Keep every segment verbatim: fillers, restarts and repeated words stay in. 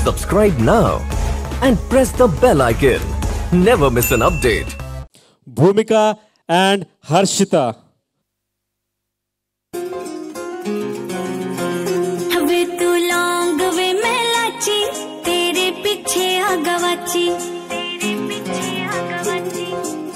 Subscribe now and press the bell icon. Never miss an update. Bhumika and Harshita. वे तू लौंग वे मैं लाची, तेरे पीछे आ गवाची, तेरे पीछे आ गवाची।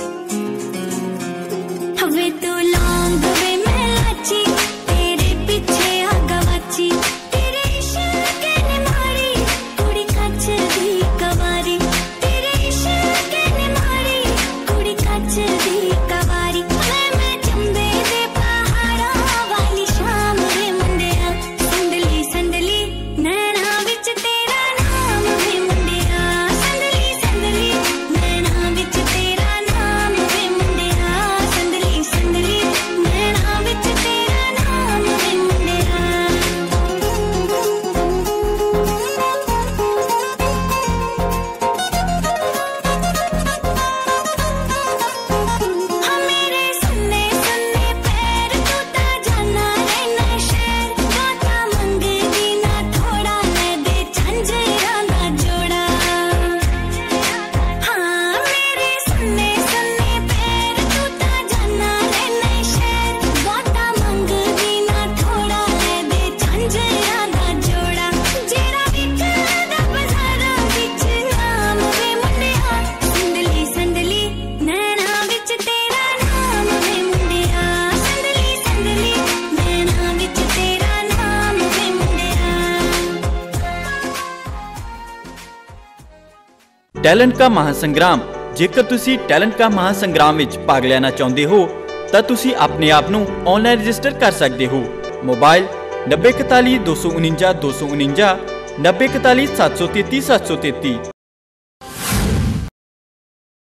वे तू लौंग वे मैं लाची, तेरे पीछे आ गवाची, तेरे इश्क ने मारी कुड़ी कच दी कवारी, तेरे इश्क ने मारी कुड़ी कच दी कवारी। मैं चंबे दे पहाड़ा वाली शाम वे मुंडिया, संदली संदली नैना विच तेरा नाम वे मुंडिया, संदली संदली नैना विच तेरा नाम वे मुंडिया, संदली संदली नैना विच तेरा नाम वे मुंडिया। हाँ मेरे सुन्ने सुन्ने पैर तू ता जाना रहना शहर, बाता मंगदी ना थोड़ा ले दे झंझरा ना जोड़ा। हाँ मेरे सुन्ने सुन्ने पैर तू ता जाना रहना शहर, बाता मंगदी ना थोड़ा ले दे झंझरा ना जोड़ा। जेरा विकदा बाजारा विच नाम वे मुंडिया, संदली संदली नैना विच तेरा नाम वे मुंडिया, संदली संदली नैना विच तेरा नाम वे मुंडिया। टैलेंट का महासंग्राम। जेकर तुसी टैलेंट का महासंग्राम विच भाग लेना चाहते हो तो तुसी अपने आप नू ऑनलाइन रजिस्टर कर सकते हो। मोबाइल नब्बे इकताली दो सौ उनंजा दो सौ उनंजा, नब्बे इकताली सत्त सौ तेती सत्त सौ तेती।